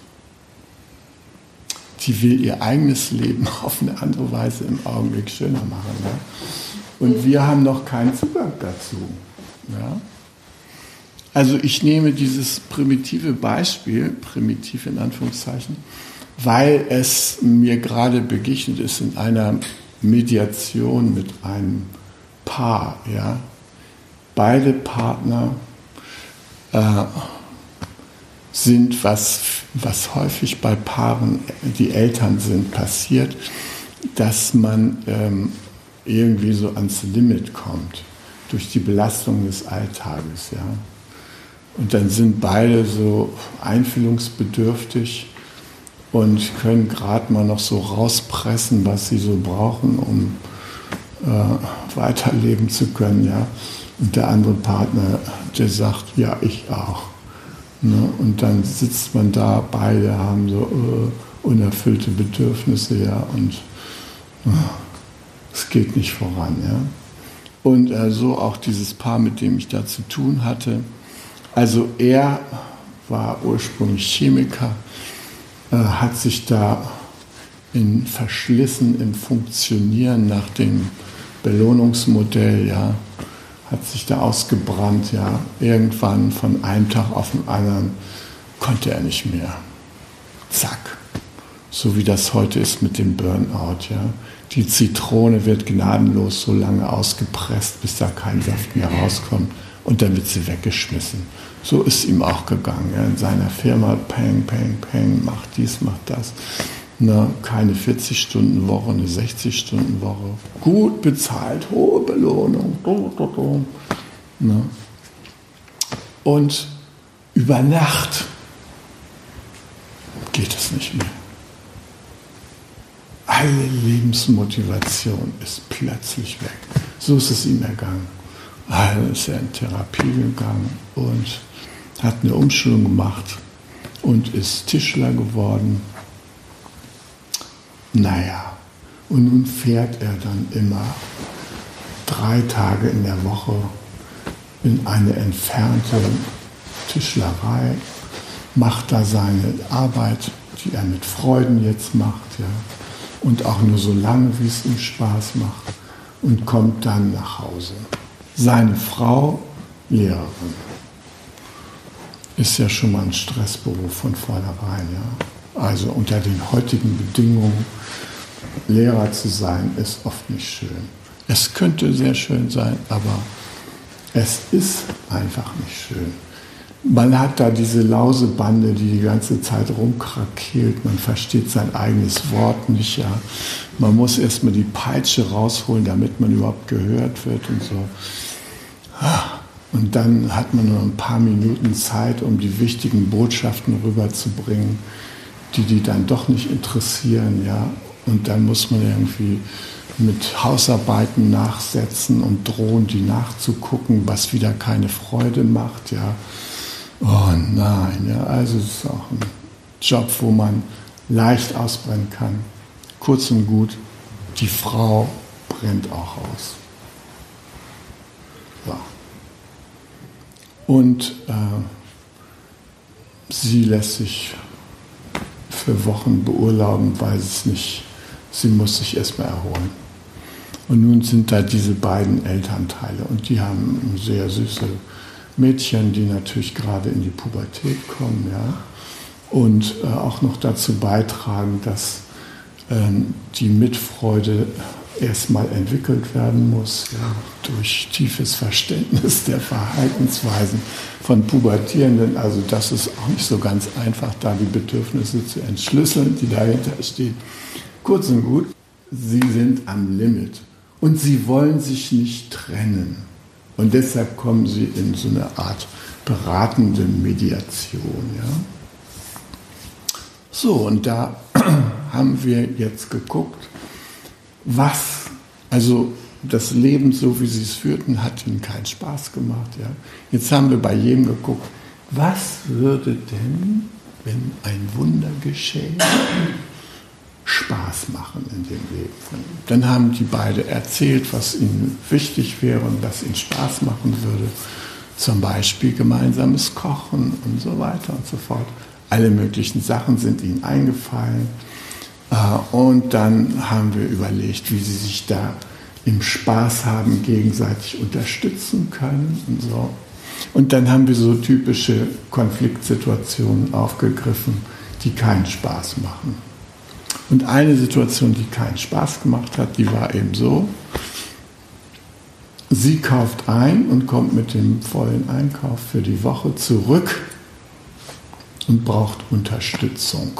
Die will ihr eigenes Leben auf eine andere Weise im Augenblick schöner machen. Ja? Und wir haben noch keinen Zugang dazu. Ja? Also ich nehme dieses primitive Beispiel, primitiv in Anführungszeichen, weil es mir gerade begegnet ist in einer Mediation mit einem Paar. Ja? Beide Partner äh, sind, was, was häufig bei Paaren, die Eltern sind, passiert, dass man ähm, irgendwie so ans Limit kommt durch die Belastung des Alltages. Ja? Und dann sind beide so einfühlungsbedürftig und können gerade mal noch so rauspressen, was sie so brauchen, um äh, weiterleben zu können. Ja? Und der andere Partner, der sagt, ja, ich auch. Ne? Und dann sitzt man da, beide haben so äh, unerfüllte Bedürfnisse, ja, und äh, es geht nicht voran. Ja? Und äh, so auch dieses Paar, mit dem ich da zu tun hatte. Also er war ursprünglich Chemiker, äh, hat sich da in verschlissen im Funktionieren nach dem Belohnungsmodell, ja, hat sich da ausgebrannt, ja. Irgendwann von einem Tag auf den anderen konnte er nicht mehr. Zack. So wie das heute ist mit dem Burnout, ja. Die Zitrone wird gnadenlos so lange ausgepresst, bis da kein Saft mehr rauskommt und dann wird sie weggeschmissen. So ist ihm auch gegangen, ja. In seiner Firma, peng, peng, peng, macht dies, macht das. Na, keine vierzig-Stunden-Woche, eine sechzig-Stunden-Woche. Gut bezahlt, hohe Belohnung. Na. Und über Nacht geht es nicht mehr. Alle Lebensmotivation ist plötzlich weg. So ist es ihm ergangen. Also ist er in Therapie gegangen und hat eine Umschulung gemacht und ist Tischler geworden. Naja, und nun fährt er dann immer drei Tage in der Woche in eine entfernte Tischlerei, macht da seine Arbeit, die er mit Freuden jetzt macht, ja, und auch nur so lange, wie es ihm Spaß macht, und kommt dann nach Hause. Seine Frau, Lehrerin, ist ja schon mal ein Stressberuf von vornherein, ja. Also unter den heutigen Bedingungen Lehrer zu sein, ist oft nicht schön. Es könnte sehr schön sein, aber es ist einfach nicht schön. Man hat da diese Lausebande, die die ganze Zeit rumkrakeelt. Man versteht sein eigenes Wort nicht. Ja. Man muss erstmal die Peitsche rausholen, damit man überhaupt gehört wird und so. Und dann hat man nur ein paar Minuten Zeit, um die wichtigen Botschaften rüberzubringen, die die dann doch nicht interessieren, ja. Und dann muss man irgendwie mit Hausarbeiten nachsetzen und drohen, die nachzugucken, was wieder keine Freude macht, ja. Oh nein, ja, also es ist auch ein Job, wo man leicht ausbrennen kann. Kurz und gut, die Frau brennt auch aus. So. Und äh, sie lässt sich für Wochen beurlauben, weil es nicht, sie muss sich erstmal erholen. Und nun sind da diese beiden Elternteile und die haben sehr süße Mädchen, die natürlich gerade in die Pubertät kommen, ja, und äh, auch noch dazu beitragen, dass ähm, die Mitfreude erstmal entwickelt werden muss, ja, durch tiefes Verständnis der Verhaltensweisen von Pubertierenden. Also das ist auch nicht so ganz einfach, da die Bedürfnisse zu entschlüsseln, die dahinter stehen. Kurz und gut, sie sind am Limit und sie wollen sich nicht trennen. Und deshalb kommen sie in so eine Art beratende Mediation. Ja. So, und da haben wir jetzt geguckt, was, also das Leben, so wie sie es führten, hat ihnen keinen Spaß gemacht. Ja. Jetzt haben wir bei jedem geguckt, was würde denn, wenn ein Wunder geschähe, Spaß machen in dem Leben. Dann haben die beide erzählt, was ihnen wichtig wäre und was ihnen Spaß machen würde. Zum Beispiel gemeinsames Kochen und so weiter und so fort. Alle möglichen Sachen sind ihnen eingefallen. Und dann haben wir überlegt, wie sie sich da im Spaß haben gegenseitig unterstützen können und so. Und dann haben wir so typische Konfliktsituationen aufgegriffen, die keinen Spaß machen. Und eine Situation, die keinen Spaß gemacht hat, die war eben so: Sie kauft ein und kommt mit dem vollen Einkauf für die Woche zurück und braucht Unterstützung.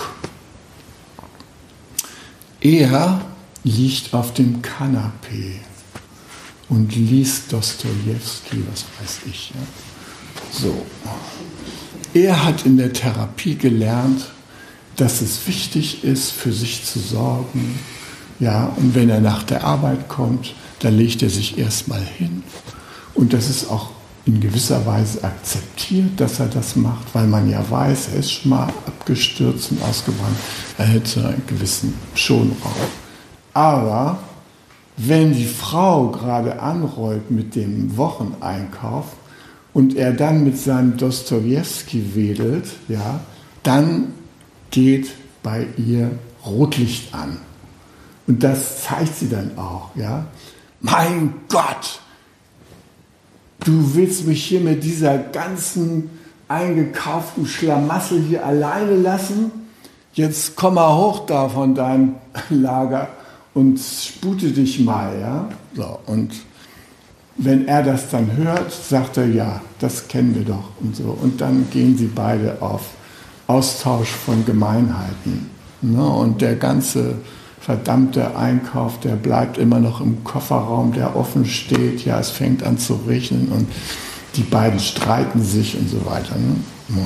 Er liegt auf dem Kanapee und liest Dostojewski, was weiß ich. Ja. So. Er hat in der Therapie gelernt, dass es wichtig ist, für sich zu sorgen. Ja, und wenn er nach der Arbeit kommt, dann legt er sich erstmal hin. Und das ist auch in gewisser Weise akzeptiert, dass er das macht, weil man ja weiß, er ist schon mal abgestürzt und ausgebrannt. Er hätte einen gewissen Schonraum. Aber wenn die Frau gerade anrollt mit dem Wocheneinkauf und er dann mit seinem Dostojewski wedelt, ja, dann geht bei ihr Rotlicht an. Und das zeigt sie dann auch. Ja. Mein Gott, du willst mich hier mit dieser ganzen eingekauften Schlamassel hier alleine lassen? Jetzt komm mal hoch da von deinem Lager und spute dich mal. Ja. So, und wenn er das dann hört, sagt er, ja, das kennen wir doch. Und so. Und dann gehen sie beide auf Austausch von Gemeinheiten. Ne? Und der ganze verdammte Einkauf, der bleibt immer noch im Kofferraum, der offen steht. Ja, es fängt an zu regnen und die beiden streiten sich und so weiter. Ne? Ja.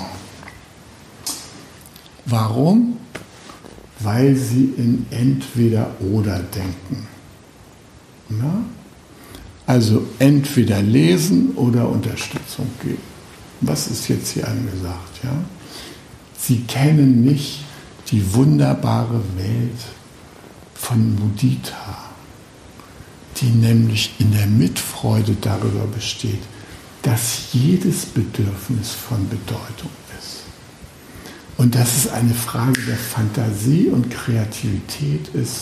Warum? Weil sie in Entweder-Oder denken. Ja? Also entweder lesen oder Unterstützung geben. Was ist jetzt hier angesagt? Ja? Sie kennen nicht die wunderbare Welt von Mudita, die nämlich in der Mitfreude darüber besteht, dass jedes Bedürfnis von Bedeutung ist. Und dass es eine Frage der Fantasie und Kreativität ist,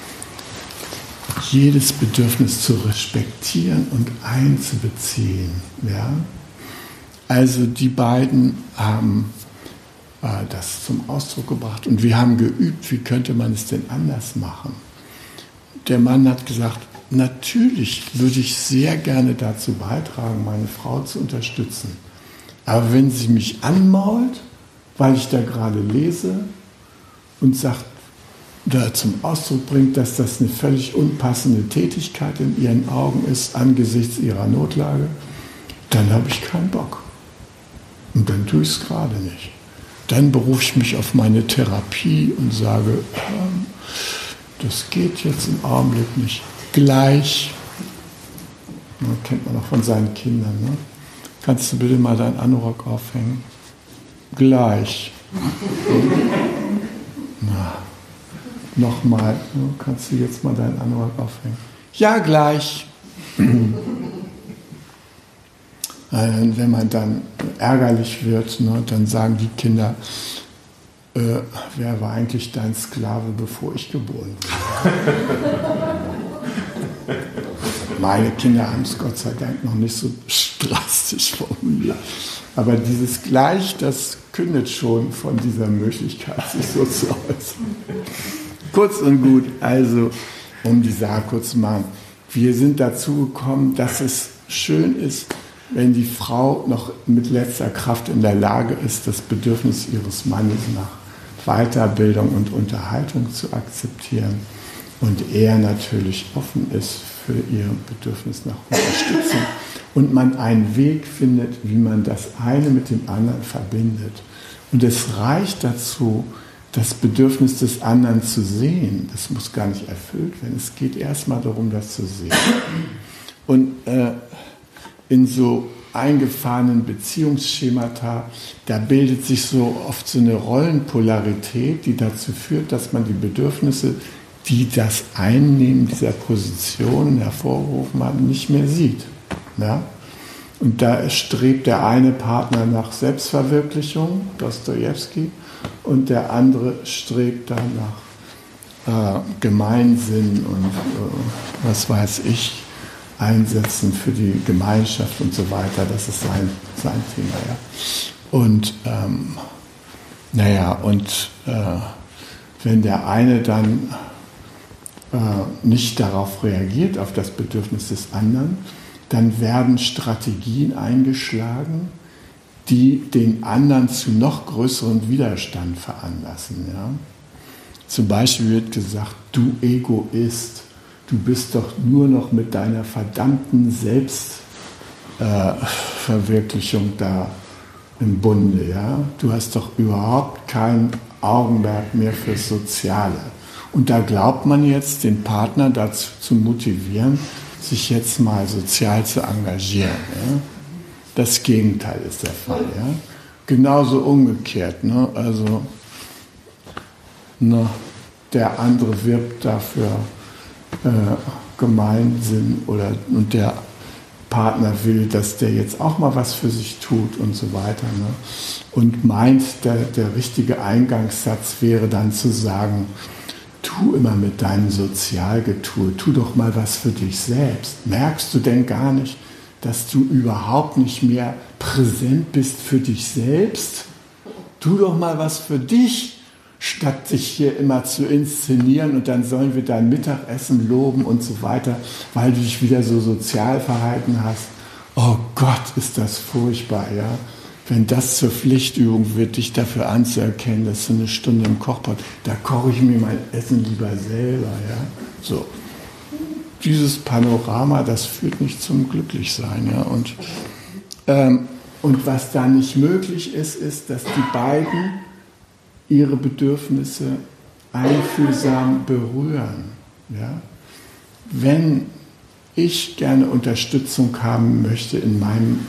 jedes Bedürfnis zu respektieren und einzubeziehen. Ja? Also die beiden haben äh, das zum Ausdruck gebracht und wir haben geübt, wie könnte man es denn anders machen. Der Mann hat gesagt, natürlich würde ich sehr gerne dazu beitragen, meine Frau zu unterstützen. Aber wenn sie mich anmault, weil ich da gerade lese und sagt, da zum Ausdruck bringt, dass das eine völlig unpassende Tätigkeit in ihren Augen ist, angesichts ihrer Notlage, dann habe ich keinen Bock. Und dann tue ich es gerade nicht. Dann berufe ich mich auf meine Therapie und sage, ähm, das geht jetzt im Augenblick nicht. Gleich, das kennt man auch von seinen Kindern, ne? Kannst du bitte mal deinen Anorak aufhängen? Gleich. Na, nochmal, ne? Kannst du jetzt mal deinen Anorak aufhängen? Ja, gleich. Wenn man dann ärgerlich wird, ne, dann sagen die Kinder, äh, wer war eigentlich dein Sklave, bevor ich geboren wurde? Meine Kinder haben es Gott sei Dank noch nicht so drastisch formuliert. Aber dieses Gleich, das kündet schon von dieser Möglichkeit, sich so zu äußern. kurz und gut, also um die Sache kurz zu machen, wir sind dazu gekommen, dass es schön ist, wenn die Frau noch mit letzter Kraft in der Lage ist, das Bedürfnis ihres Mannes nach Weiterbildung und Unterhaltung zu akzeptieren und er natürlich offen ist für ihr Bedürfnis nach Unterstützung und man einen Weg findet, wie man das eine mit dem anderen verbindet. Und es reicht dazu, das Bedürfnis des anderen zu sehen. Das muss gar nicht erfüllt werden. Es geht erstmal darum, das zu sehen. Und äh, in so eingefahrenen Beziehungsschemata, da bildet sich so oft so eine Rollenpolarität, die dazu führt, dass man die Bedürfnisse, die das Einnehmen dieser Position hervorgerufen haben, nicht mehr sieht. Ja? Und da strebt der eine Partner nach Selbstverwirklichung, Dostojewski, und der andere strebt dann nach äh, Gemeinsinn und äh, was weiß ich, Einsetzen für die Gemeinschaft und so weiter. Das ist sein, sein Thema. Ja. Und ähm, naja, und äh, wenn der eine dann äh, nicht darauf reagiert, auf das Bedürfnis des anderen, dann werden Strategien eingeschlagen, die den anderen zu noch größerem Widerstand veranlassen. Ja? Zum Beispiel wird gesagt, du Egoist, du bist doch nur noch mit deiner verdammten Selbstverwirklichung äh, da im Bunde. Ja? Du hast doch überhaupt kein Augenmerk mehr fürs Soziale. Und da glaubt man jetzt, den Partner dazu zu motivieren, sich jetzt mal sozial zu engagieren. Ja? Das Gegenteil ist der Fall. Ja? Genauso umgekehrt. Ne? Also ne, der andere wirbt dafür äh, Gemeinsinn oder, und der Partner will, dass der jetzt auch mal was für sich tut und so weiter. Ne? Und meint, der, der richtige Eingangssatz wäre dann zu sagen, tu immer mit deinem Sozialgetue, tu doch mal was für dich selbst. Merkst du denn gar nicht, dass du überhaupt nicht mehr präsent bist für dich selbst? Tu doch mal was für dich, statt dich hier immer zu inszenieren und dann sollen wir dein Mittagessen loben und so weiter, weil du dich wieder so sozial verhalten hast. Oh Gott, ist das furchtbar, ja? Wenn das zur Pflichtübung wird, dich dafür anzuerkennen, dass du eine Stunde im Kochpot, da koche ich mir mein Essen lieber selber, ja? So. Dieses Panorama, das führt nicht zum Glücklichsein. Ja? Und, ähm, und was da nicht möglich ist, ist, dass die beiden ihre Bedürfnisse einfühlsam berühren. Ja? Wenn ich gerne Unterstützung haben möchte in meinem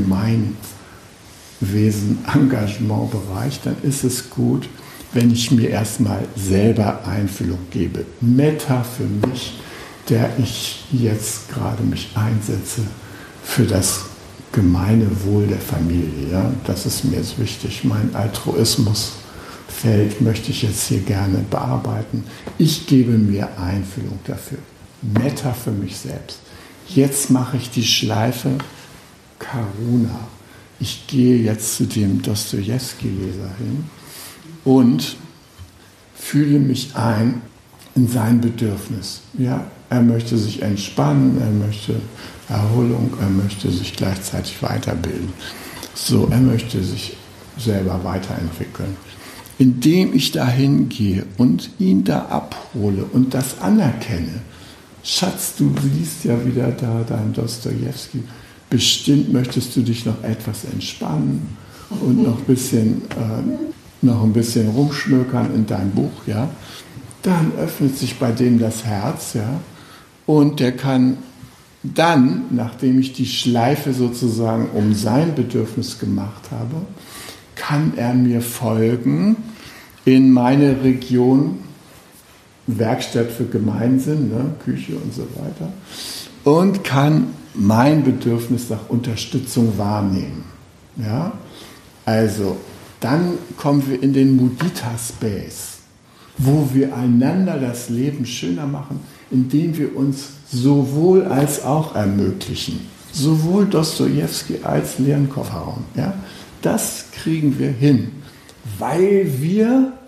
Gemeinwesen-Engagement-Bereich, dann ist es gut, wenn ich mir erstmal selber Einfühlung gebe. Metta für mich, der ich jetzt gerade mich einsetze für das gemeine Wohl der Familie. Ja? Das ist mir jetzt wichtig. Mein Altruismusfeld möchte ich jetzt hier gerne bearbeiten. Ich gebe mir Einfühlung dafür. Metta für mich selbst. Jetzt mache ich die Schleife Karuna. Ich gehe jetzt zu dem Dostojewski-Leser hin und fühle mich ein in sein Bedürfnis. Ja, er möchte sich entspannen, er möchte Erholung, er möchte sich gleichzeitig weiterbilden. So, er möchte sich selber weiterentwickeln. Indem ich da hingehe und ihn da abhole und das anerkenne. Schatz, du liest ja wieder da dein Dostojewski. Bestimmt möchtest du dich noch etwas entspannen und noch ein bisschen, äh, noch ein bisschen rumschmökern in deinem Buch, ja? Dann öffnet sich bei dem das Herz, ja, und der kann dann, nachdem ich die Schleife sozusagen um sein Bedürfnis gemacht habe, kann er mir folgen in meine Region, Werkstatt für Gemeinsinn, ne, Küche und so weiter, und kann mein Bedürfnis nach Unterstützung wahrnehmen. Ja? Also, dann kommen wir in den Mudita-Space, wo wir einander das Leben schöner machen, indem wir uns sowohl als auch ermöglichen. Sowohl Dostojewski als leeren Kofferraum. Ja? Das kriegen wir hin, weil wir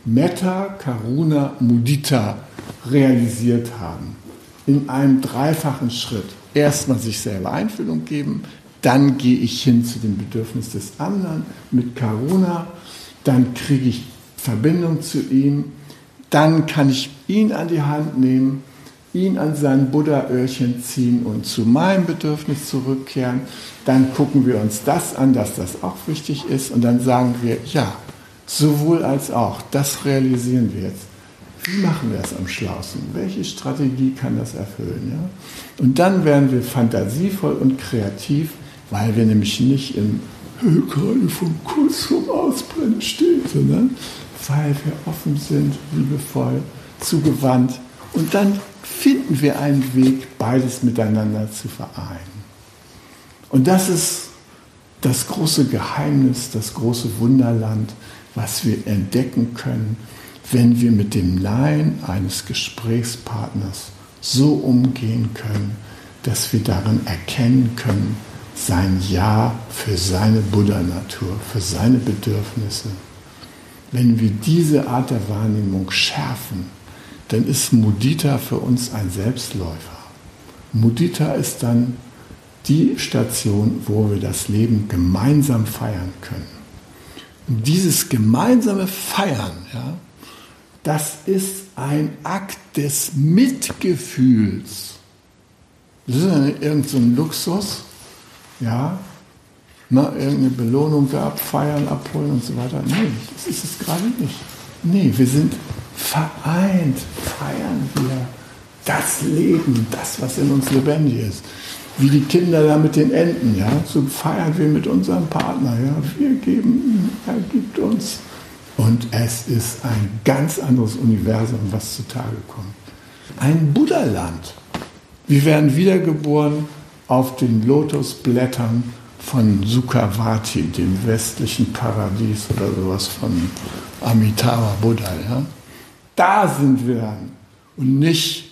Metta, Karuna, Mudita realisiert haben. In einem dreifachen Schritt. Erstmal sich selber Einfühlung geben, dann gehe ich hin zu dem Bedürfnis des anderen mit Karuna, dann kriege ich Verbindung zu ihm, dann kann ich ihn an die Hand nehmen, ihn an sein Buddha-Öhrchen ziehen und zu meinem Bedürfnis zurückkehren. Dann gucken wir uns das an, dass das auch wichtig ist und dann sagen wir, ja, sowohl als auch, das realisieren wir jetzt. Wie machen wir es am schlausten? Welche Strategie kann das erfüllen? Ja? Und dann werden wir fantasievoll und kreativ, weil wir nämlich nicht im gerade vom Kuss vom Ausbrennen stehen, sondern weil wir offen sind, liebevoll, zugewandt. Und dann finden wir einen Weg, beides miteinander zu vereinen. Und das ist das große Geheimnis, das große Wunderland, was wir entdecken können, wenn wir mit dem Nein eines Gesprächspartners so umgehen können, dass wir darin erkennen können, sein Ja für seine Buddha-Natur, für seine Bedürfnisse. Wenn wir diese Art der Wahrnehmung schärfen, dann ist Mudita für uns ein Selbstläufer. Mudita ist dann die Station, wo wir das Leben gemeinsam feiern können. Und dieses gemeinsame Feiern, ja, das ist ein Akt des Mitgefühls. Das ist ja nicht irgend so ein Luxus, ja, na, irgendeine Belohnung gab, feiern, abholen und so weiter. Nee, das ist es gerade nicht. Nee, wir sind vereint, feiern wir das Leben, das, was in uns lebendig ist. Wie die Kinder da mit den Enten, ja, so feiern wir mit unserem Partner, ja, wir geben, er gibt uns. Und es ist ein ganz anderes Universum, was zutage kommt. Ein Buddha-Land. Wir werden wiedergeboren auf den Lotusblättern von Sukhavati, dem westlichen Paradies oder sowas von Amitabha Buddha. Ja? Da sind wir dann und nicht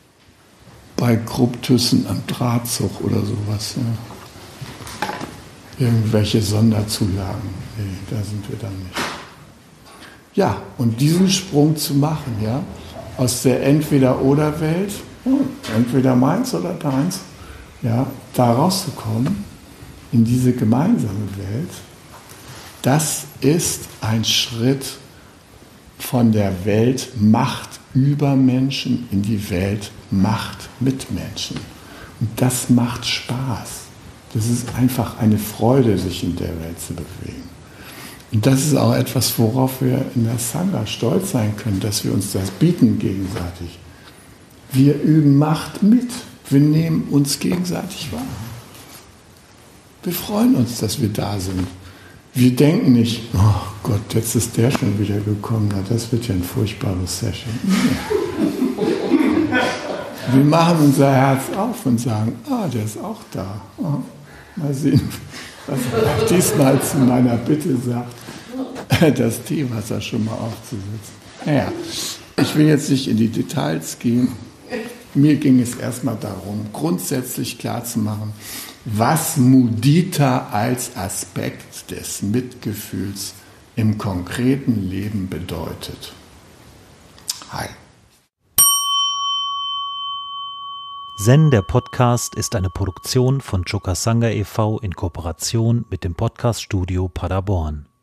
bei Kryptüssen am Drahtzug oder sowas. Ja? Irgendwelche Sonderzulagen. Nee, da sind wir dann nicht. Ja, und diesen Sprung zu machen, ja, aus der Entweder-Oder-Welt, oh, entweder meins oder deins, ja, da rauszukommen, in diese gemeinsame Welt, das ist ein Schritt von der Welt Macht über Menschen in die Welt Macht mit Menschen. Und das macht Spaß. Das ist einfach eine Freude, sich in der Welt zu bewegen. Und das ist auch etwas, worauf wir in der Sangha stolz sein können, dass wir uns das bieten gegenseitig. Wir üben Macht mit. Wir nehmen uns gegenseitig wahr. Wir freuen uns, dass wir da sind. Wir denken nicht, oh Gott, jetzt ist der schon wieder gekommen, na, das wird ja ein furchtbares Session. Wir machen unser Herz auf und sagen, ah, der ist auch da. Oh, mal sehen, was er diesmal zu meiner Bitte sagt, das Teewasser schon mal aufzusetzen. Naja, ich will jetzt nicht in die Details gehen. Mir ging es erstmal darum, grundsätzlich klarzumachen, was Mudita als Aspekt des Mitgefühls im konkreten Leben bedeutet. Hi. Zen, der Podcast, ist eine Produktion von Chokasanga e V in Kooperation mit dem Podcaststudio Paderborn.